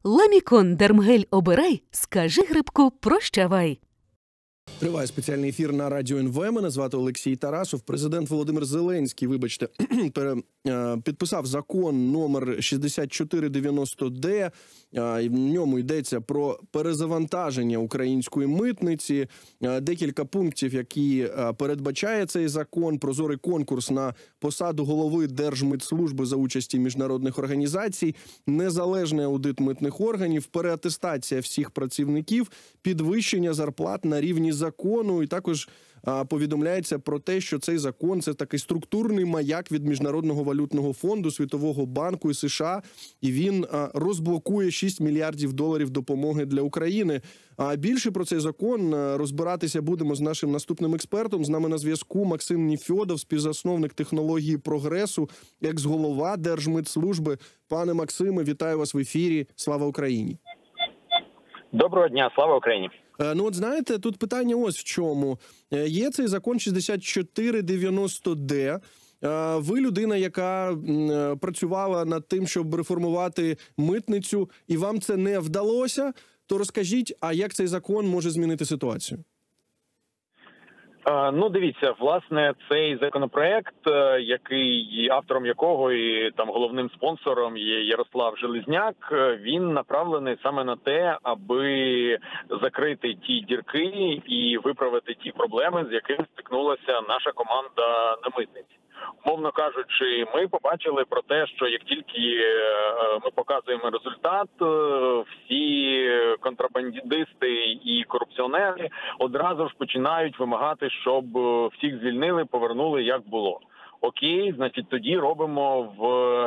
Ламікон Дермгель обирай, скажи грибку прощавай. Триває спеціальний ефір на Радіо НВ. Мене звати Олексій Тарасов. Президент Володимир Зеленський, підписав закон номер 6490-Д. В ньому йдеться про перезавантаження української митниці. Декілька пунктів, які передбачає цей закон. Прозорий конкурс на посаду голови Держмитслужби за участі міжнародних організацій, незалежний аудит митних органів, переатестація всіх працівників, підвищення зарплат на рівні закону. І також повідомляється про те, що цей закон – це такий структурний маяк від Міжнародного валютного фонду, Світового банку і США, і він розблокує 6 мільярдів доларів допомоги для України. А більше про цей закон розбиратися будемо з нашим наступним експертом. З нами на зв'язку Максим Нефьодов, співзасновник технології прогресу, екс-голова Держмитслужби. Пане Максиме, вітаю вас в ефірі. Слава Україні! Доброго дня, слава Україні! Ну от знаєте, тут питання ось в чому. Є цей закон 6490-Д. Ви людина, яка працювала над тим, щоб реформувати митницю, і вам це не вдалося, то розкажіть, а як цей закон може змінити ситуацію? Ну, дивіться, власне, цей законопроект, автором якого і там головним спонсором є Ярослав Железняк, він направлений саме на те, аби закрити ті дірки і виправити ті проблеми, з якими стикнулася наша команда на митниці. Умовно кажучи, ми побачили про те, що як тільки ми показуємо результат, всі контрабандисти і корупціонери одразу ж починають вимагати, щоб всіх звільнили, повернули, як було. Окей, значить, тоді робимо в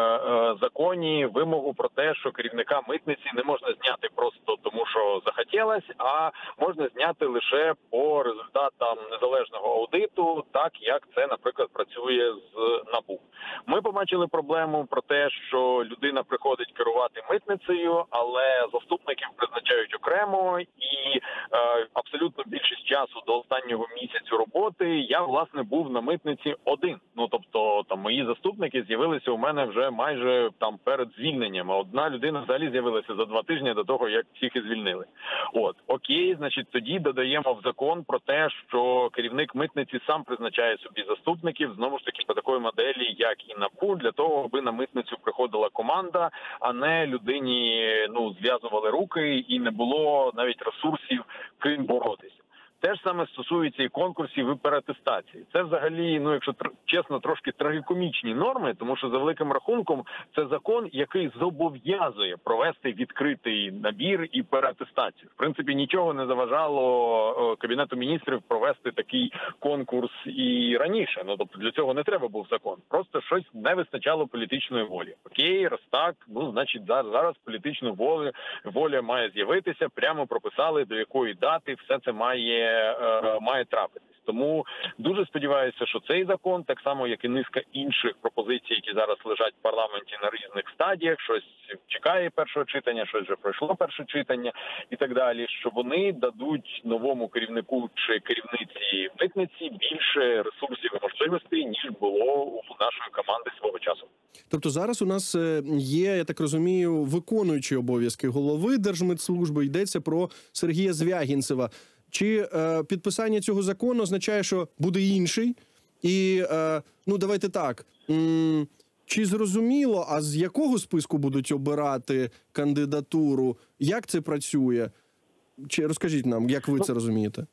законі вимогу про те, що керівника митниці не можна зняти просто тому, що захотілось, а можна зняти лише по результатам незалежного аудиту, так як це, наприклад, працює з НАБУ. Ми побачили проблему про те, що людина приходить керувати митницею, але заступників призначають окремо, і абсолютно більшість часу до останнього місяцю роботи я, власне, був на митниці один. Тобто там мої заступники з'явилися у мене вже майже там перед звільненням, а одна людина взагалі з'явилася за 2 тижні до того, як всіх і звільнили. Окей, значить, тоді додаємо в закон про те, що керівник митниці сам призначає собі заступників, знову ж таки, по такої моделі, як і НАБУ, для того, аби на митницю приходила команда, а не людині, зв'язували руки і не було навіть ресурсів ким боротися. Те ж саме стосується і конкурсів, і переатестації. Це взагалі, якщо чесно, трошки трагікомічні норми, тому що за великим рахунком це закон, який зобов'язує провести відкритий набір і переатестацію. В принципі, нічого не заважало Кабінету міністрів провести такий конкурс і раніше. Тобто для цього не треба був закон. Просто щось не вистачало політичної волі. Окей, раз так, значить зараз політична воля має з'явитися, прямо прописали, до якої дати все це має трапитись. Тому дуже сподіваюся, що цей закон, так само як і низка інших пропозицій, які зараз лежать в парламенті на різних стадіях, щось чекає першого читання, щось вже пройшло перше читання і так далі, що вони дадуть новому керівнику чи керівниці митниці більше ресурсів і можливостей, ніж було у нашої команди свого часу. Тобто зараз у нас є, я так розумію, виконуючий обов'язки голови Держмитслужби, йдеться про Сергія Звягінцева. Чи підписання цього закону означає, що буде інший? І, давайте так, чи зрозуміло, а з якого списку будуть обирати кандидатуру? Як це працює? Чи розкажіть нам, як ви це розумієте?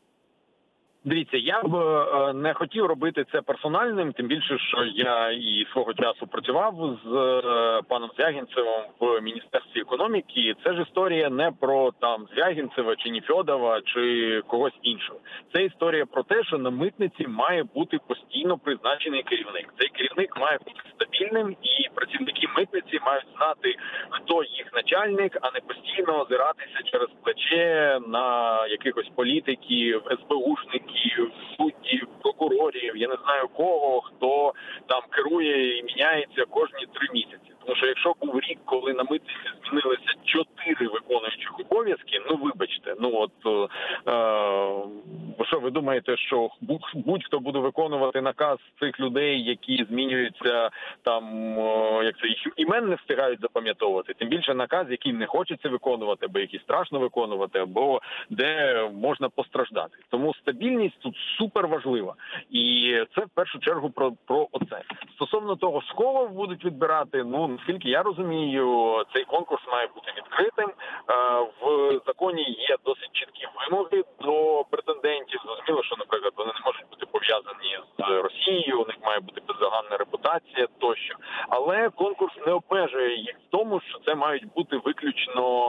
Дивіться, я б не хотів робити це персональним, тим більше, що я і свого часу працював з паном Звягінцевим в Міністерстві економіки. Це ж історія не про Звягінцева чи Нефьодова чи когось іншого. Це історія про те, що на митниці має бути постійно призначений керівник. Цей керівник має бути стабільним, і працівники митниці мають знати, хто їх начальник, а не постійно озиратися через плече на якихось політиків, СБУшників, суддів, прокурорів, я не знаю кого, хто там керує і міняється кожні 3 місяці. Тому що якщо був рік, коли на митниці змінилися 4 виконуючих обов'язки, вибачте, що ви думаєте? думаєте, що будь-хто буде виконувати наказ цих людей, які змінюються там, як це, їх імен не встигають запам'ятовувати, тим більше наказ, який не хочеться виконувати, або який страшно виконувати, або де можна постраждати. Тому стабільність тут супер важлива. І це в першу чергу про оце. Стосовно того, з кого будуть відбирати, ну, наскільки я розумію, цей конкурс має бути відкритим. В законі є досить чіткі вимоги до претендентів. Зрозуміло, що, наприклад, вони не можуть бути пов'язані з Росією, у них має бути бездоганна репутація тощо. Але конкурс не обмежує їх в тому, що це мають бути виключно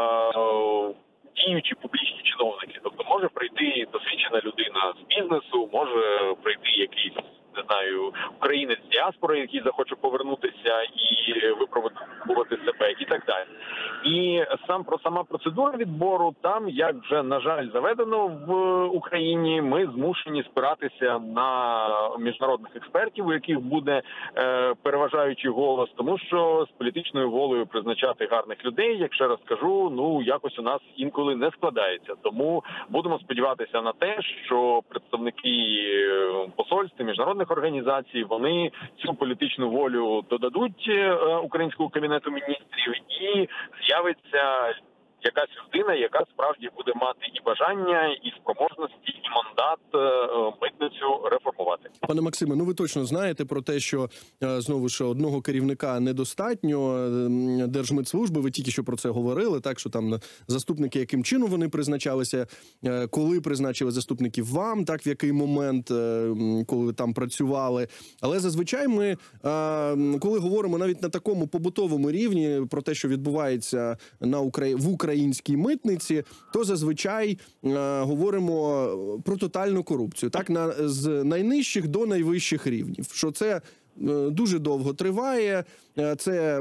діючі публічні чиновники. Тобто може прийти досвідчена людина з бізнесу, може прийти якийсь, не знаю, українець з діаспори, який захоче повернутися і випробувати себе, і так далі. І сама процедура відбору, там, як вже, на жаль, заведено в Україні, ми змушені спиратися на міжнародних експертів, у яких буде переважаючий голос, тому що з політичною волею призначати гарних людей, як ще раз кажу, ну, якось у нас інколи не складається. Тому будемо сподіватися на те, що представники посольств, міжнародних організацій, вони цю політичну волю додадуть українському кабінету міністрів, і з'явиться якась людина, яка справді буде мати і бажання, і спроможності, і мандат митницю реформувати. Пане Максиме, ну ви точно знаєте про те, що знову ж одного керівника недостатньо Держмитслужби. Ви тільки що про це говорили, так що там заступники, яким чином вони призначалися, коли призначили заступників вам, так в який момент, коли ви там працювали. Але зазвичай ми, коли говоримо навіть на такому побутовому рівні про те, що відбувається в українській митниці, то зазвичай говоримо про тотальну корупцію, так, з найнижчих до найвищих рівнів, що це дуже довго триває, це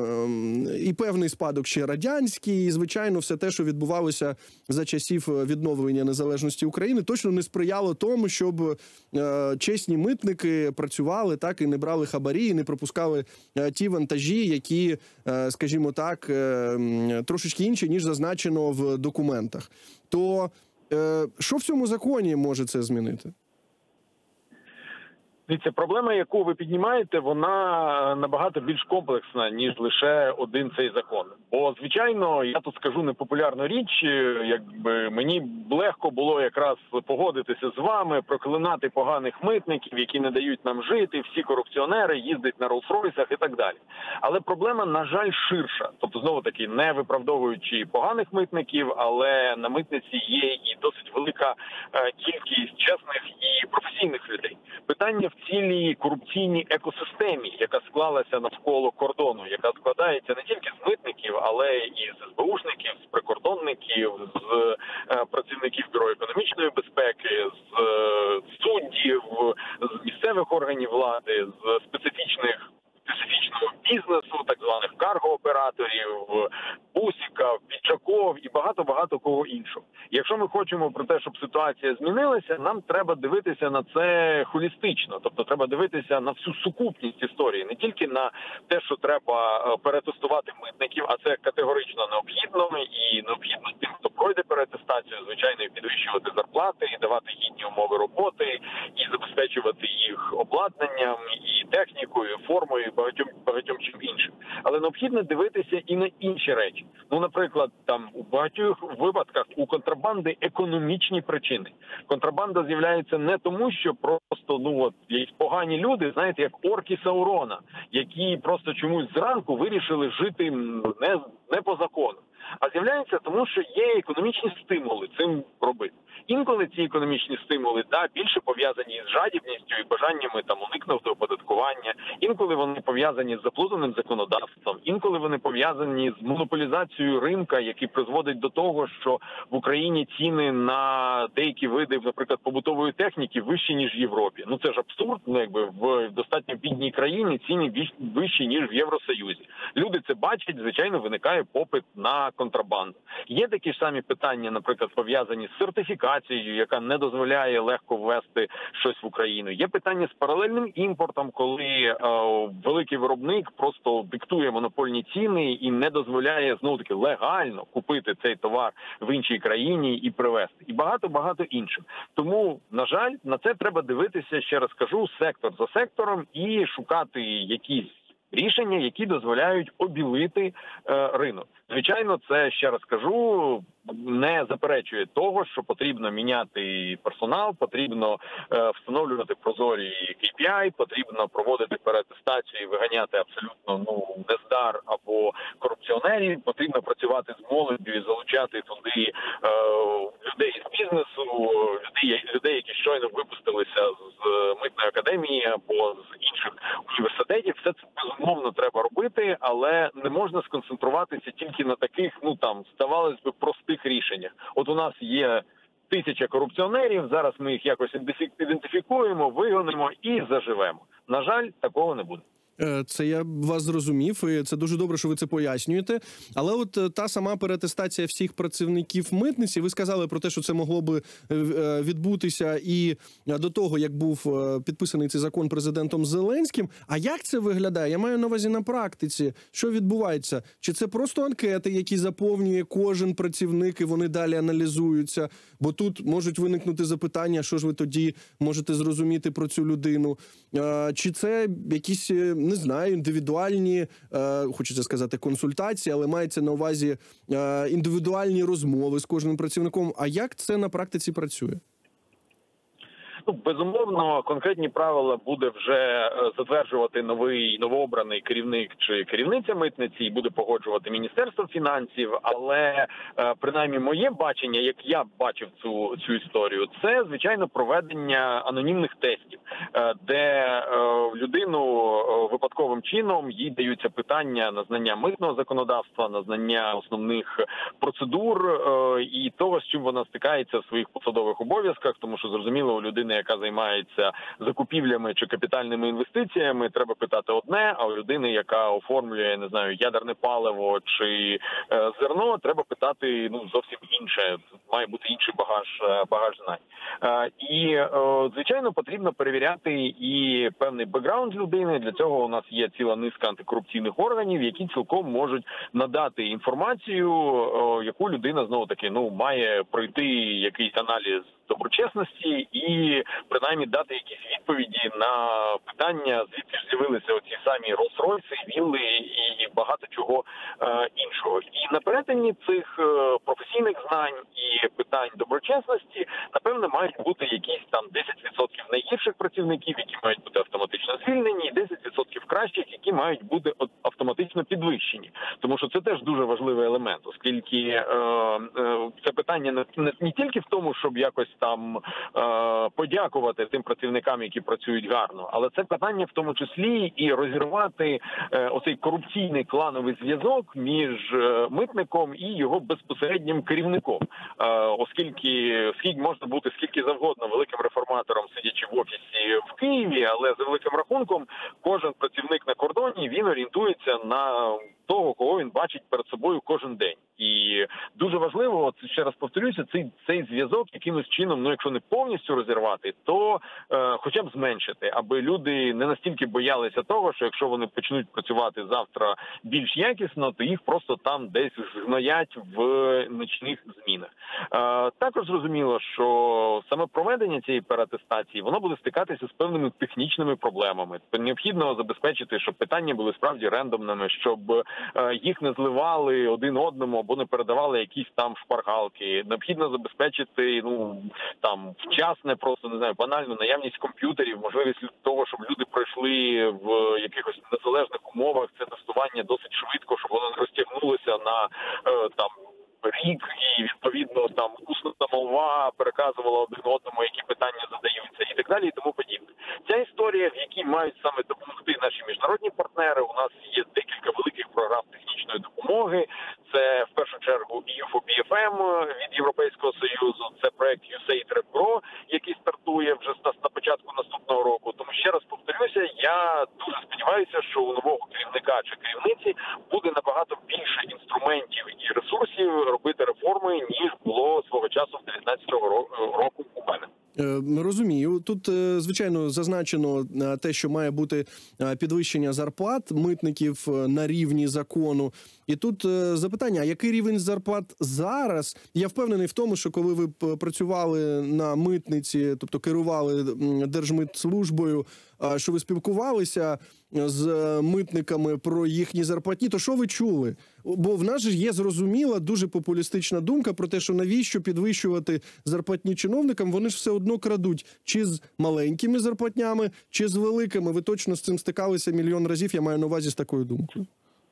і певний спадок ще радянський, і, звичайно, все те, що відбувалося за часів відновлення незалежності України, точно не сприяло тому, щоб чесні митники працювали, так, і не брали хабарі, і не пропускали ті вантажі, які, скажімо так, трошечки інші, ніж зазначено в документах. То що в цьому законі може це змінити? Дивіться, проблема, яку ви піднімаєте, вона набагато більш комплексна, ніж лише один цей закон. Бо, звичайно, я тут скажу непопулярну річ, якби мені легко було якраз погодитися з вами, проклинати поганих митників, які не дають нам жити, всі корупціонери їздять на Роллс-Ройсах і так далі. Але проблема, на жаль, ширша. Тобто, знову-таки, не виправдовуючи поганих митників, але на митниці є і досить велика кількість чесних і професійних людей. Питання в цілій корупційній екосистемі, яка склалася навколо кордону, яка складається не тільки з митників, але і з СБУшників, з прикордонників, з працівників Бюро економічної безпеки, з суддів, з місцевих органів влади, з специфічного бізнесу, так званих карго-операторів, бусиків, піджаків і багато-багато кого іншого. Якщо ми хочемо про те, щоб ситуація змінилася, нам треба дивитися на це холістично. Тобто треба дивитися на всю сукупність історії, не тільки на те, що треба перетестувати митників, а це категорично необхідно, і необхідно тим, хто пройде переатестацію, звичайно, і підвищувати зарплати, і давати гідні умови роботи, і забезпечувати їх обладнанням, і технікою, і формою, і багатьом чим іншим. Але необхідно дивитися і на інші речі. Ну, наприклад, там у багатьох випадках у контрабанди економічні причини. Контрабанда з'являється не тому, що просто, є погані люди, знаєте, як орки Саурона, які просто чомусь зранку вирішили жити не по закону. А з'являється тому, що є економічні стимули цим робити. Інколи ці економічні стимули більше пов'язані з жадібністю і бажаннями уникнути оподаткування. Інколи вони пов'язані з заплутаним законодавством. Інколи вони пов'язані з монополізацією ринка, який призводить до того, що в Україні ціни на деякі види, наприклад, побутової техніки вищі, ніж в Європі. Ну це ж абсурд, в достатньо бідній країні ціни вищі, ніж в Євросоюзі. Люди це бачать, звичайно, виникає попит на контрабанду. Є такі ж самі питання, наприклад, пов'язані з сертифікацією, яка не дозволяє легко ввести щось в Україну. Є питання з паралельним імпортом, коли великий виробник просто диктує монопольні ціни і не дозволяє, знову-таки, легально купити цей товар в іншій країні і привезти. І багато-багато інших. Тому, на жаль, на це треба дивитися, ще раз кажу, сектор за сектором і шукати якісь рішення, які дозволяють обілити ринок. Звичайно, це, ще раз кажу, не заперечує того, що потрібно міняти персонал, потрібно встановлювати прозорі KPI, потрібно проводити переатестацію і виганяти абсолютно нездар або корупціонерів, потрібно працювати з молоддю і залучати туди людей з бізнесу, людей, які щойно випустилися з митної академії або з інших університетів. Все це безумовно треба робити, але не можна сконцентруватися тільки на таких, здавалось би, простих рішеннях. От у нас є 1000 корупціонерів, зараз ми їх якось ідентифікуємо, вигонимо і заживемо. На жаль, такого не буде. Це я вас зрозумів, і це дуже добре, що ви це пояснюєте. Але от та сама переатестація всіх працівників митниці, ви сказали про те, що це могло би відбутися і до того, як був підписаний цей закон президентом Зеленським. А як це виглядає? Я маю на увазі на практиці. Що відбувається? Чи це просто анкети, які заповнює кожен працівник, і вони далі аналізуються? Бо тут можуть виникнути запитання, що ж ви тоді можете зрозуміти про цю людину? Чи це якісь, не знаю, індивідуальні, хочеться сказати, консультації, але мається на увазі індивідуальні розмови з кожним працівником. А як це на практиці працює? Безумовно, конкретні правила буде вже затверджувати новообраний керівник чи керівниця митниці і буде погоджувати Міністерство фінансів, але принаймні моє бачення, як я бачив цю історію, це, звичайно, проведення анонімних тестів, де людину випадковим чином їй даються питання на знання митного законодавства, на знання основних процедур і того, з чим вона стикається в своїх посадових обов'язках, тому що, зрозуміло, у людини, яка займається закупівлями чи капітальними інвестиціями, треба питати одне, а у людини, яка оформлює, не знаю, ядерне паливо чи зерно, треба питати зовсім інше. Має бути інший багаж знань. І, звичайно, потрібно перевіряти і певний бекграунд людини. Для цього у нас є ціла низка антикорупційних органів, які цілком можуть надати інформацію, яку людина, знову-таки, має пройти якийсь аналіз доброчесності і, принаймні, дати якісь відповіді на питання, звідки ж з'явилися оці самі Роллс-Ройси, вілли і багато чого іншого. І на перетині цих професійних знань і питань доброчесності, напевно, мають бути якісь там 10% найгірших працівників, які мають бути автоматично звільнені, і 10% кращих, які мають бути автоматично підвищені. Тому що це теж дуже важливий елемент, оскільки це питання не тільки в тому, щоб якось там подякувати тим працівникам, які працюють гарно, але це питання в тому числі і розірвати оцей корупційний клановий зв'язок між митником і його безпосереднім керівником. Оскільки можна бути скільки завгодно великим реформатором, сидячи в офісі в Києві, але за великим рахунком кожен працівник на кордоні, він орієнтується на того, кого він бачить перед собою кожен день. І дуже важливо, ще раз повторюся, цей зв'язок якимось чином, якщо не повністю розірвати, то хоча б зменшити, аби люди не настільки боялися того, що якщо вони почнуть працювати завтра більш якісно, то їх просто там десь згноять в нічних змінах. Також зрозуміло, що саме проведення цієї переатестації, воно буде стикатися з певними технічними проблемами. Необхідно забезпечити, щоб питання були справді рандомними, щоб їх не зливали один одному або не передавали якісь там шпаргалки. Необхідно забезпечити, вчасне, просто, не знаю, банальну наявність комп'ютерів, можливість того, щоб люди пройшли в якихось незалежних умовах це тестування досить швидко, щоб воно не розтягнулося на рік і, відповідно, усна молва переказувала один одному, які питання задаються і так далі, і тому подібне. Ця історія, в якій мають саме допомогти наші міжнародні партнери, у нас є декілька великих програм технічної допомоги. Це, в першу чергу, EU4BFM від Європейського Союзу, це проект USAID Pro, який стартує вже на початку наступного року. Тому, ще раз повторюся, я дуже сподіваюся, що у нового керівника чи керівниці буде набагато більше інструментів і ресурсів робити реформи, ніж було свого часу в 2019 року у мене. Розумію. Тут, звичайно, зазначено те, що має бути підвищення зарплат митників на рівні закону. І тут запитання, а який рівень зарплат зараз? Я впевнений в тому, що коли ви працювали на митниці, тобто керували Держмитслужбою, що ви спілкувалися з митниками про їхні зарплатні, то що ви чули? Бо в нас же є зрозуміла, дуже популістична думка про те, що навіщо підвищувати зарплатні чиновникам, вони ж все одно крадуть. Чи з маленькими зарплатнями, чи з великими. Ви точно з цим стикалися мільйон разів, я маю на увазі з такою думкою.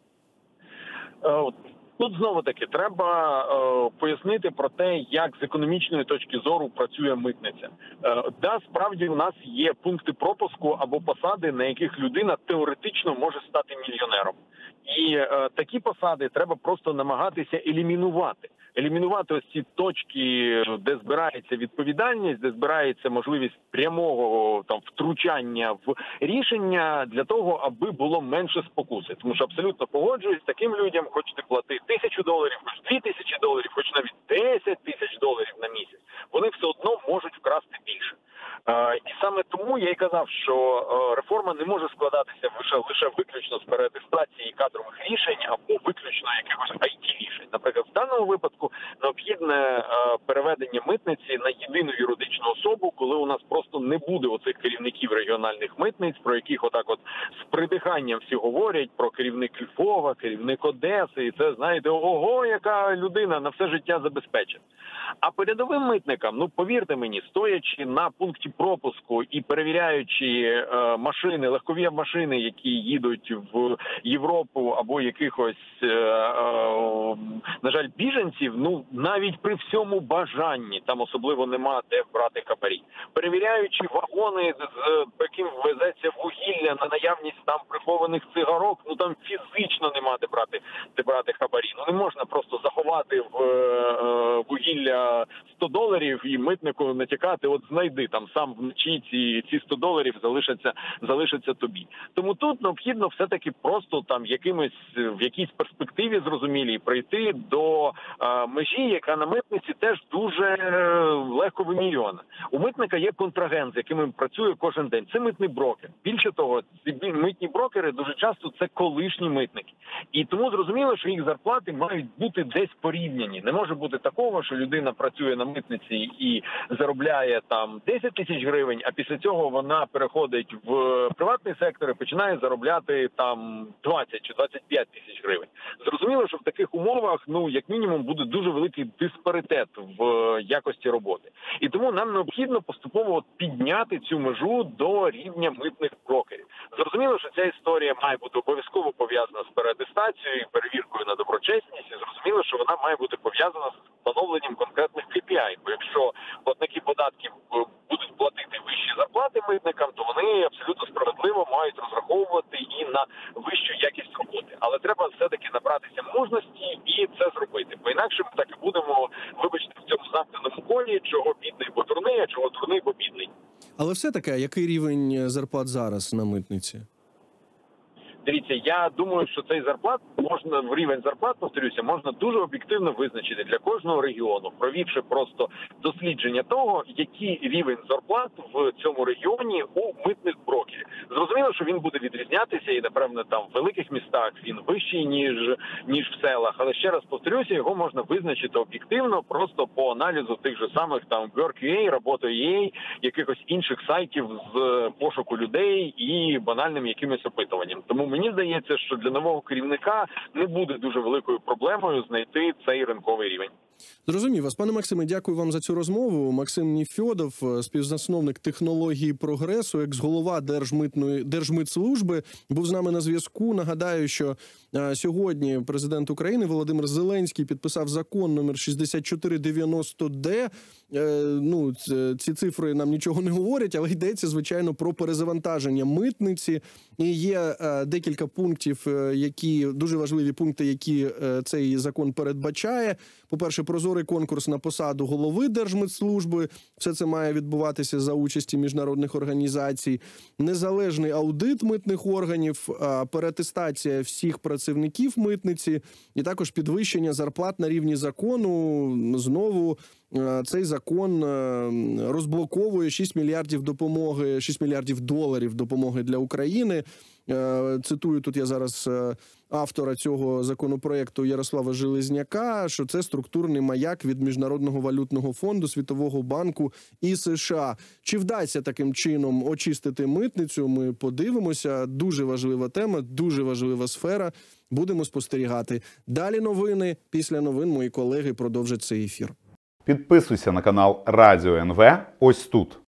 Тут знову-таки треба пояснити про те, як з економічної точки зору працює митниця. Справді у нас є пункти пропуску або посади, на яких людина теоретично може стати мільйонером. І такі посади треба просто намагатися елімінувати. Елімінувати ось ці точки, де збирається відповідальність, де збирається можливість прямого втручання в рішення для того, аби було менше спокуси. Тому що абсолютно погоджуюсь, таким людям хочете платити $1000, хоч $2000, хоч навіть $10 000 на місяць. Вони все одно можуть вкрасти більше. І саме тому я й казав, що реформа не може складатися лише виключно з переатестації кадрових рішень або виключно якихось IT-рішень. Наприклад, в даному випадку необхідне переведення митниці на єдину юридичну особу, коли у нас просто не буде оцих керівників регіональних митниць, про яких отак от з придиханням всі говорять, про керівник Львова, керівник Одеси, і це, знаєте, ого, яка людина на все життя забезпечена. А передовим митникам, повірте мені, стоячи на пункті пропуску і перевіряючи машини, легкові машини, які їдуть в Європу або якихось, на жаль, біженців, навіть при всьому бажанні, там особливо нема де брати хабарі. Перевіряючи вагони, по яким везеться вугілля на наявність там прихованих цигарок, там фізично нема де брати хабарі. Не можна просто заховати в вугілля $100 і митнику натякати, от знайди там сам вночі ці $100 залишаться тобі. Тому тут необхідно все-таки просто в якійсь перспективі зрозумілій прийти до межі, яка на митниці теж дуже легко вимірювана. У митника є контрагент, з яким він працює кожен день. Це митний брокер. Більше того, ці митні брокери дуже часто це колишні митники. І тому зрозуміло, що їх зарплати мають бути десь порівняні. Не може бути такого, що людина працює на митниці і заробляє там 10 тисяч гривень, а після цього вона переходить в приватний сектор і починає заробляти там 20 чи 25 тисяч гривень. Зрозуміло, що в таких умовах, як мінімум, буде дуже великий диспаритет в якості роботи. І тому нам необхідно поступово підняти цю межу до рівня митних брокерів. Зрозуміло, що ця історія має бути обов'язково пов'язана з переатестацією, перевіркою на доброчесність, і зрозуміло, що вона має бути пов'язана з встановленням конкретних KPI. Бо якщо платники податків будуть платити вищі зарплати митникам, то вони абсолютно справедливо мають розраховувати і на вищу якість роботи. Але треба все-таки набратися мужності і це зробити. Бо інакше ми так і будемо, вибачте, в цьому замкненому колі, чого бідний, бо дурний, а чого дурний, бо бідний. Але все-таки, який рівень зарплат зараз на митниці? Дивіться, я думаю, що цей рівень зарплат, повторюся, можна дуже об'єктивно визначити для кожного регіону, провівши просто дослідження того, який рівень зарплат в цьому регіоні у митних брокерів. Зрозуміло, що він буде відрізнятися і, напевно, там в великих містах він вищий, ніж в селах. Але ще раз повторюся, його можна визначити об'єктивно просто по аналізу тих же самих там Work.ua, Робота.ua, якихось інших сайтів з пошуку людей і банальним якимось опитуванням. Тому мені здається, що для нового керівника не буде дуже великою проблемою знайти цей ринковий рівень. Зрозумів вас. Пане Максиме, дякую вам за цю розмову. Максим Нефьодов, співзасновник технології прогресу, екс-голова Держмитслужби, був з нами на зв'язку. Нагадаю, що сьогодні президент України Володимир Зеленський підписав закон номер 6490-Д. Ці цифри нам нічого не говорять, але йдеться, звичайно, про перезавантаження митниці. І є декілька пунктів, дуже важливі пункти, які цей закон передбачає. По-перше, прозорий конкурс на посаду голови Держмитслужби. Все це має відбуватися за участі міжнародних організацій. Незалежний аудит митних органів, переатестація всіх працівників митниці і також підвищення зарплат на рівні закону. Знову цей закон закон розблоковує 6 мільярдів допомоги, 6 мільярдів доларів допомоги для України. Цитую тут я зараз автора цього законопроекту Ярослава Железняка, що це структурний маяк від Міжнародного валютного фонду, Світового банку і США. Чи вдасться таким чином очистити митницю? Ми подивимося. Дуже важлива тема, дуже важлива сфера. Будемо спостерігати. Далі новини. Після новин мої колеги продовжать цей ефір. Підписуйся на канал Радіо НВ ось тут.